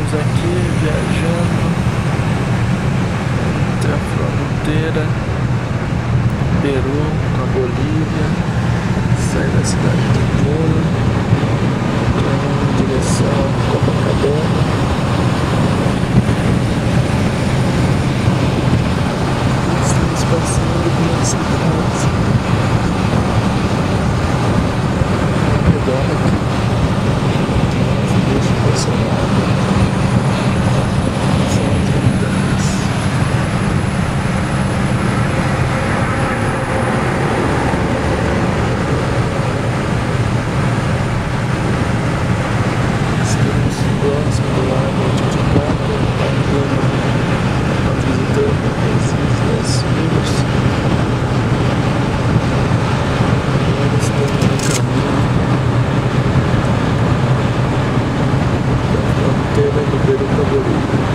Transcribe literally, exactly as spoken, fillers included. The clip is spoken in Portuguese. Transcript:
Estamos aqui viajando entre a fronteira Peru com a Bolívia, sai da cidade de Puno, em direção a Copacabana. Estamos passando por essa casa redonda aqui. Deixa eu passar. Do Peru para Bolívia.